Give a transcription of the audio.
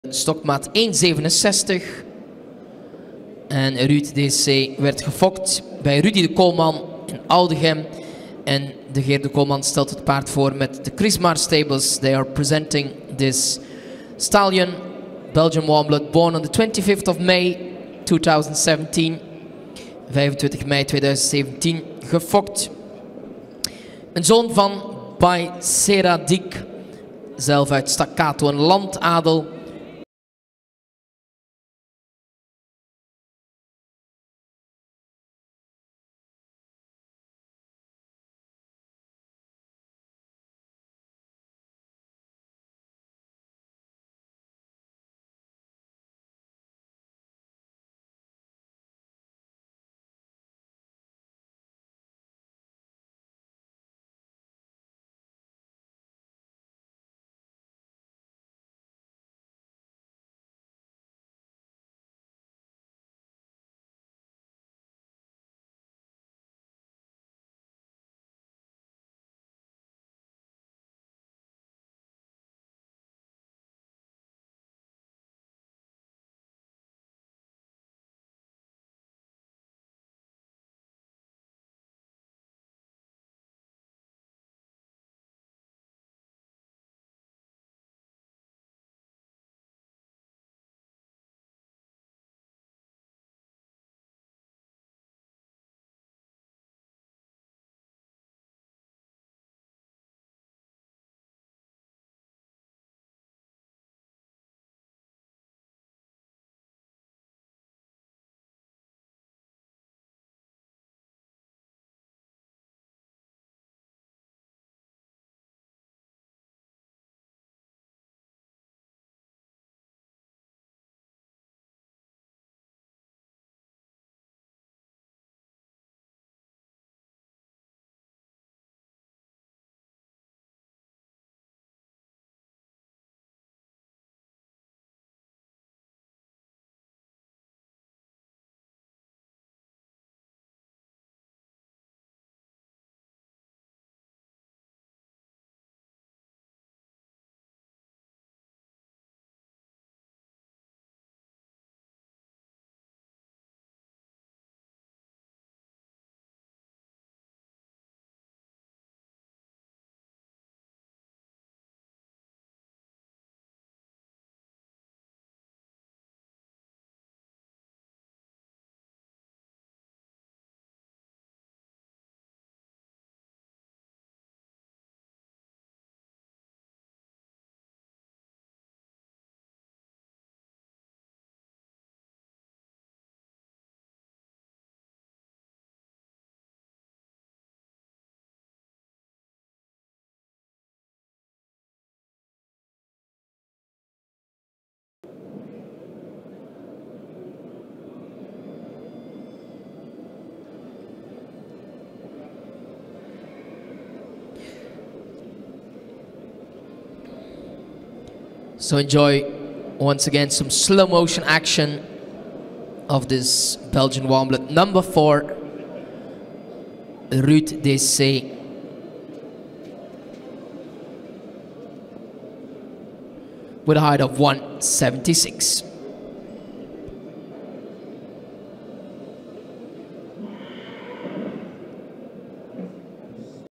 Stokmaat 1,67. En Ruud DC werd gefokt bij Rudy de Koolman in Aldegem. En de Geer de Koolman stelt het paard voor met de Chrismar Stables. They are presenting this stallion, Belgian warm blood, born on the 25th of May 2017. 25 mei 2017 gefokt. Een zoon van Bay Seradik, zelf uit Staccato, een landadel. So enjoy once again some slow motion action of this Belgian warm blood. Number 4, Ruud DC. With a height of 176.